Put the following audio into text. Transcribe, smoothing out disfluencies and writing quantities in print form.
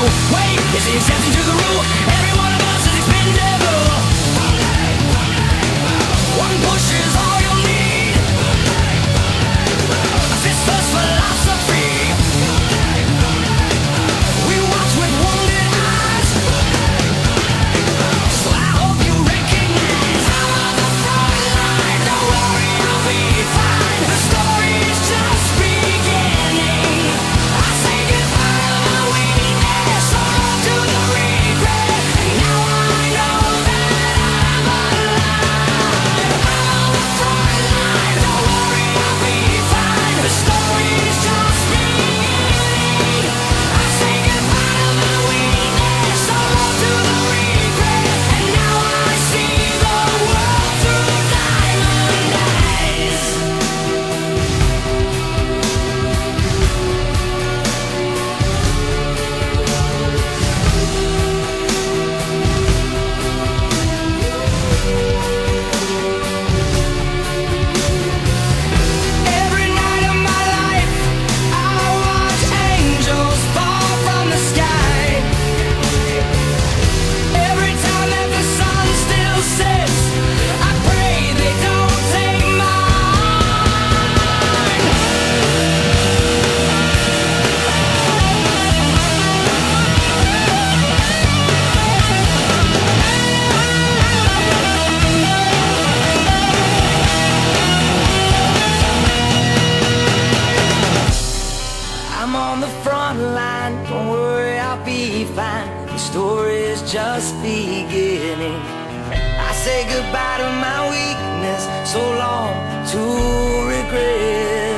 Wait, is the exception to the rule? Every one of us is expendable. One push is all you'll need. A fist first philosophy. We watch with wounded eyes. So I hope you recognize I'm on the front line. Don't worry, I'll be fine. The story's just beginning. I say goodbye to my weakness, so on to the regret. And now I know that I'm alive. I'm on the front line. Don't worry, I'll be fine. The story's just beginning. I say goodbye to my weakness, so on to the regret. And now I see the world through diamond eyes. Every night of my life, I watch angels fall from the sky. Every time that the sun still sets, I pray they don't take I'm on the front line, don't worry, I'll be fine. The story is just beginning. I say goodbye to my weakness, so long to regret.